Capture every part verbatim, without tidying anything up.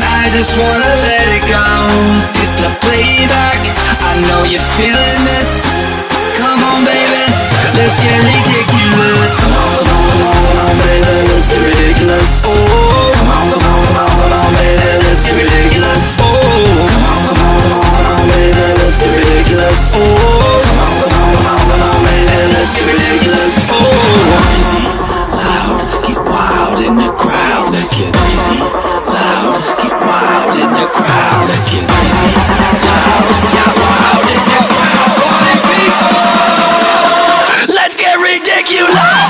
I just wanna let it go. Hit the playback, I know you're feeling this. Come on baby, let's get ridiculous. Come on, come on, come on, come on baby, let's get ridiculous. Oh, come on, come on, come on, come on baby, let's get ridiculous. Oh, come on, come on, come on, come on baby, let's get ridiculous. Oh, come on, come on, come on, come on baby, let's get ridiculous. Oh, crazy, loud, get wild in the crowd. Let's get crazy, loud, get wild in the crowd. Let's get crazy, loud, get wild in the crowd. Party people, let's get ridiculous.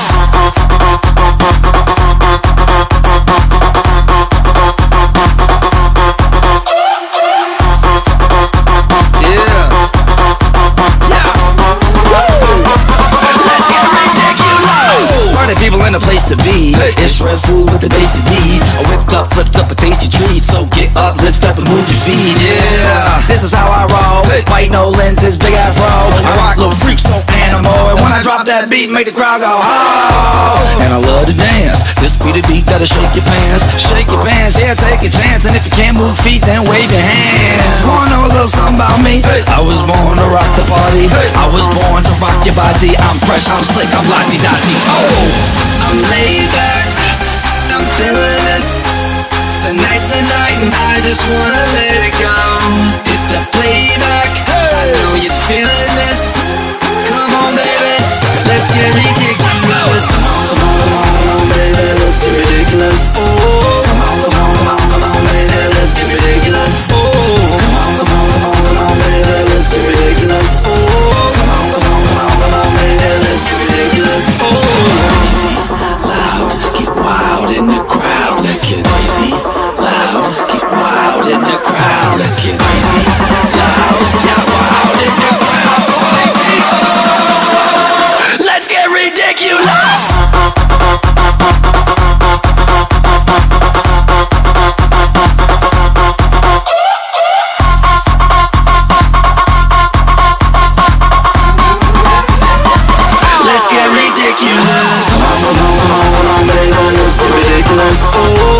People in a place to be. It's red food with the basic needs. I whipped up, flipped up a tasty treat. So get up, lift up and move your feet. Yeah, this is how I roll. White no lenses, big afro. I rock little freak, so animal. And when I drop that beat, make the crowd go oh. And I love to dance. This be the beat that'll shake your pants. Shake your pants, yeah, take a chance. And if you can't move feet, then wave your hands. Wanna know a little something about me? I was born to rock the party. I was born to rock your body. I'm fresh, I'm slick, I'm lottie-dottie. Oh, I'm laid back, I'm feeling this. Tonight's the night and I just wanna let it go. Hit the playback, I know you're feeling this. Come on baby, let's get ridiculous. Come on, come on, come on, come on baby, let's get ridiculous. Oh, come on, come on, come on, come on baby, let's get ridiculous. Oh, come on, come on, come on, come on baby, let's get ridiculous. Oh, come on, come on, come on, come on baby, let's get ridiculous. Oh, loud, get wild in the crowd. Let's get crazy, loud, get wild in the crowd. Let's get crazy, loud, get wild in the crowd. Party people, let's get ridiculous. Let's get ridiculous. Come on, come on, come on, come on, baby, let's get ridiculous. Oh.